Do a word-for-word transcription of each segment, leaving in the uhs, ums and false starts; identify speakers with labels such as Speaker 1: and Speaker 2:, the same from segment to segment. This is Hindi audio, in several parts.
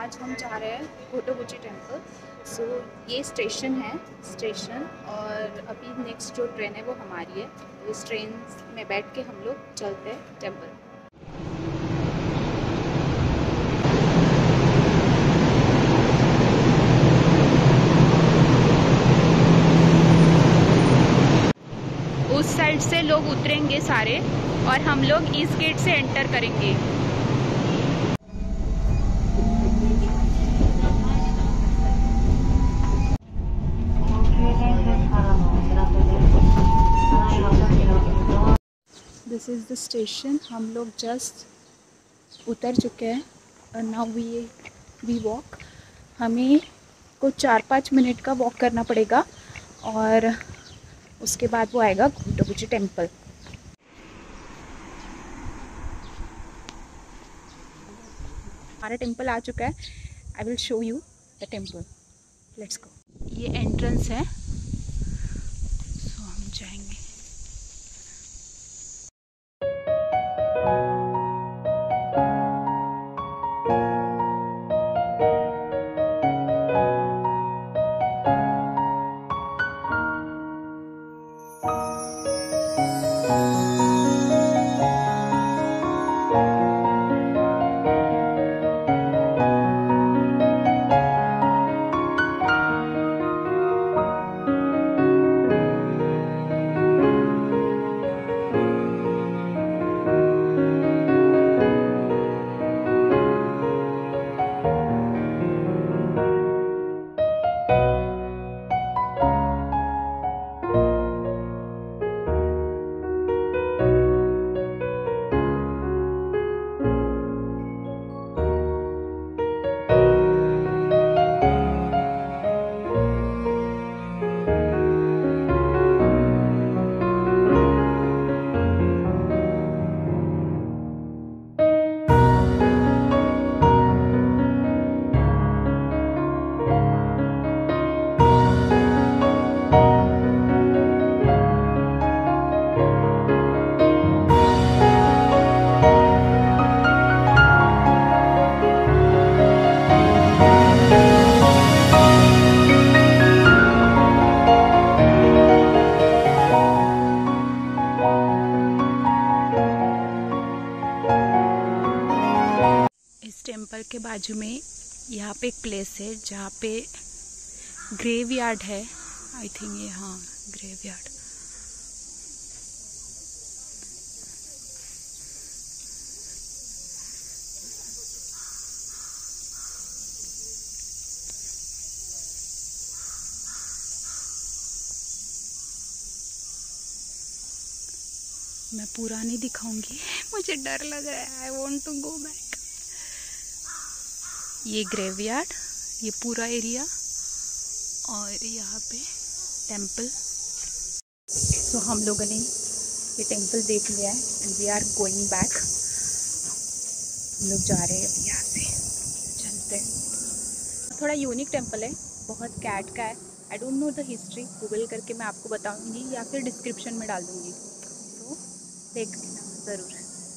Speaker 1: आज हम जा रहे हैं कोटोगुची टेम्पल। सो ये स्टेशन है स्टेशन और अभी नेक्स्ट जो ट्रेन है वो हमारी है। तो इस ट्रेन में बैठ के हम लोग चलते हैं टेम्पल। उस साइड से लोग उतरेंगे सारे और हम लोग इस गेट से एंटर करेंगे। This is the station. हम लोग जस्ट उतर चुके हैं और नाउ वी वी वॉक। हमें को चार पाँच मिनट का वॉक करना पड़ेगा और उसके बाद वो आएगा कोटोगुची टेम्पल। हमारा टेम्पल आ चुका है। I will show you the temple. Let's go. ये एंट्रेंस है, सो हम जाएंगे। टेम्पल के बाजू में यहाँ पे एक प्लेस है जहाँ पे ग्रेवयार्ड है। आई थिंक ये हाँ ग्रेवयार्ड। मैं पूरा नहीं दिखाऊंगी, मुझे डर लग रहा है। I want to go back. ये ग्रेवयार्ड, ये पूरा एरिया और यहाँ पे टेम्पल। तो हम लोगों ने ये टेम्पल देख लिया है and we are going back. हम लोग जा रहे हैं अभी यहाँ से, चलते हैं। थोड़ा यूनिक टेम्पल है, बहुत कैट का है। I don't know the history, Google करके मैं आपको बताऊंगी या फिर डिस्क्रिप्शन में डाल दूंगी, तो देख लेना ज़रूर।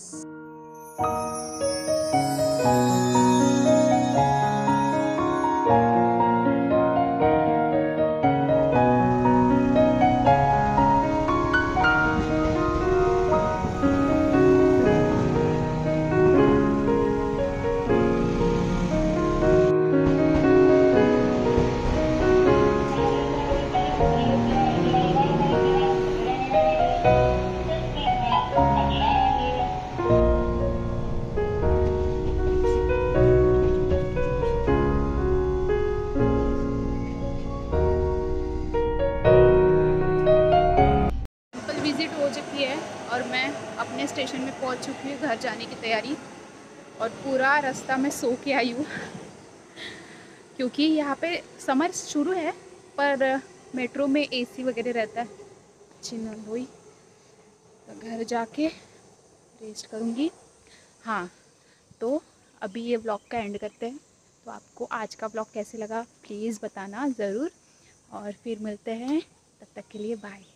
Speaker 1: और मैं अपने स्टेशन में पहुंच चुकी हूँ, घर जाने की तैयारी। और पूरा रास्ता मैं सो के आई हूँ क्योंकि यहाँ पे समर शुरू है पर मेट्रो में एसी वगैरह रहता है। अच्छी नींद हुई तो घर जाके रेस्ट करूँगी। हाँ, तो अभी ये व्लॉग का एंड करते हैं। तो आपको आज का व्लॉग कैसे लगा प्लीज़ बताना ज़रूर, और फिर मिलते हैं। तब तक के लिए बाय।